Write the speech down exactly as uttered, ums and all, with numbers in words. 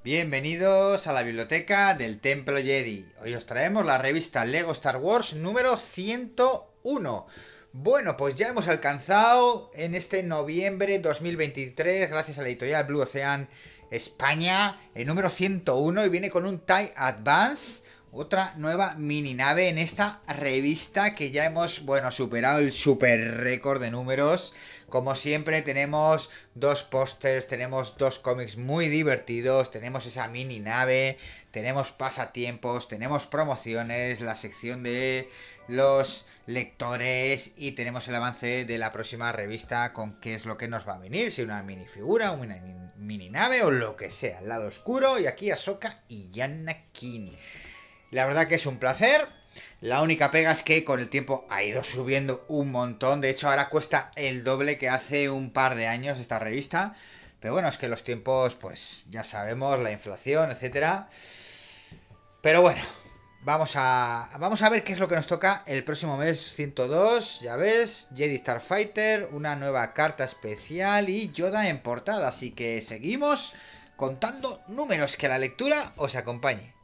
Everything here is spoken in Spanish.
Bienvenidos a la biblioteca del Templo Jedi. Hoy os traemos la revista Lego Star Wars número ciento uno. Bueno, pues ya hemos alcanzado en este noviembre dos mil veintitrés, gracias a la editorial Blue Ocean España, el número ciento uno, y viene con un TIE Advance, otra nueva mini nave en esta revista que ya hemos, bueno, superado el super récord de números. Como siempre tenemos dos pósters, tenemos dos cómics muy divertidos, tenemos esa mini nave, tenemos pasatiempos, tenemos promociones, la sección de los lectores y tenemos el avance de la próxima revista con qué es lo que nos va a venir, si una minifigura, una mini nave o lo que sea, el lado oscuro, y aquí Ahsoka y Anakin. La verdad que es un placer. La única pega es que con el tiempo ha ido subiendo un montón. De hecho, ahora cuesta el doble que hace un par de años esta revista. Pero bueno, es que los tiempos, pues ya sabemos, la inflación, etcétera. Pero bueno, vamos a, vamos a ver qué es lo que nos toca el próximo mes ciento dos. Ya ves, Jedi Starfighter, una nueva carta especial y Yoda en portada. Así que seguimos contando números, que la lectura os acompañe.